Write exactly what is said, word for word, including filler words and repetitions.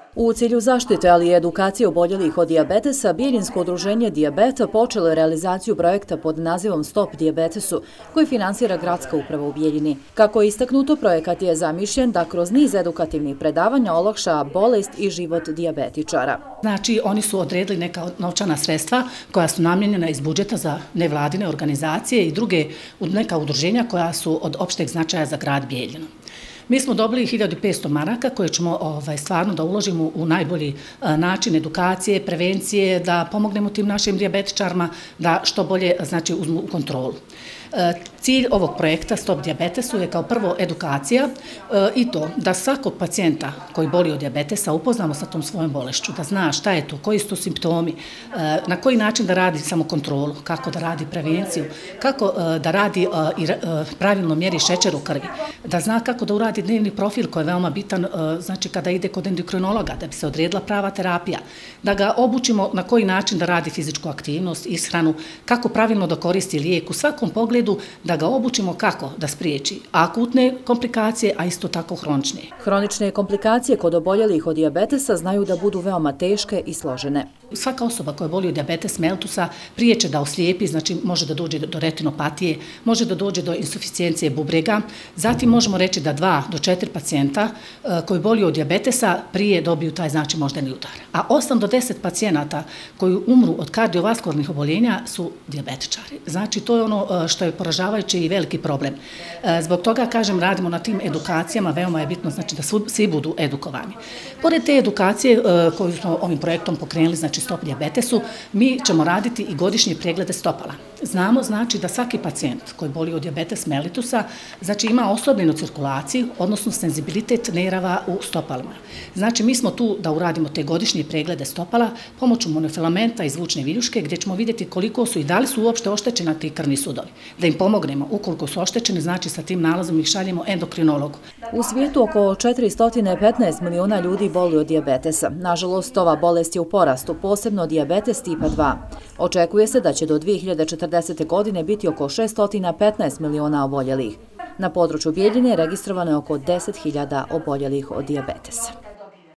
U cilju zaštite, ali i edukacije oboljelih od dijabetesa, Bijeljinsko udruženje Dijabeta počelo je realizaciju projekta pod nazivom Stop dijabetesu, koji finansira gradska uprava u Bijeljini. Kako je istaknuto, projekat je zamišljen da kroz niz edukativnih predavanja olakša bolest i život dijabetičara. Znači, oni su odredili neka novčana sredstva koja su namijenjena iz budžeta za nevladine organizacije i druge neka udruženja koja su od opšteg značaja za grad Bijeljinu. Mi smo dobili hiljadu petsto maraka koje ćemo ovaj, stvarno da uložimo u najbolji a, način edukacije, prevencije, da pomognemo tim našim dijabetičarima da što bolje znači, uzmu u kontrolu. E, cilj ovog projekta Stop dijabetesu je kao prvo edukacija e, i to da svakog pacijenta koji boli od dijabetesa upoznamo sa tom svojom bolešću, da zna šta je to, koji su to simptomi, e, na koji način da radi samokontrolu, kako da radi prevenciju, kako e, da radi e, i e, pravilno mjeri šećer u krvi, da zna kako da uradi dnevni profil koji je veoma bitan, znači kada ide kod endokrinologa, da bi se odredila prava terapija, da ga obučimo na koji način da radi fizičku aktivnost, ishranu, kako pravilno da koristi lijek u svakom pogledu, da ga obučimo kako da spriječi akutne komplikacije, a isto tako hronične. Hronične komplikacije kod oboljelih od dijabetesa znaju da budu veoma teške i složene. Svaka osoba koja boli od dijabetes melitusa prije će da oslijepi, znači može da dođe do retinopatije, može da dođe do insuficijencije bubrega, zatim možemo reći da dva do četiri pacijenta koji boli od dijabetesa prije dobiju taj znači moždani udar. A osam do deset pacijenata koji umru od kardiovaskularnih oboljenja su dijabetičari. Znači to je ono što je poražavajući i veliki problem. Zbog toga, kažem, radimo na tim edukacijama, veoma je bitno znači da svi budu edukovani. Pored te edukacije koju smo ovim projektom pokrenuli, znači Stop dijabetesu, mi ćemo raditi i godišnje preglede stopala. Znamo znači da svaki pacijent koji boli od dijabetes mellitusa znači ima oslabljenu cirkulaciju, odnosno senzibilitet nerava u stopalima. Znači mi smo tu da uradimo te godišnje preglede stopala pomoću monofilamenta i zvučne viljuške gdje ćemo vidjeti koliko su i da li su uopšte oštećeni ti krvni sudovi. Da im pomognemo, ukoliko su oštećeni, znači sa tim nalazom ih šaljemo endokrinologu. U svijetu oko četiristo petnaest miliona ljudi boli od dijabetesa. Nažalost, ova bolest je u porastu, posebno dijabetes tipa dva. Očekuje se da će do dvije hiljade četrdesete. godine biti oko šesto petnaest miliona oboljelih. Na području Bijeljine registrovano je oko deset hiljada oboljelih od dijabetesa.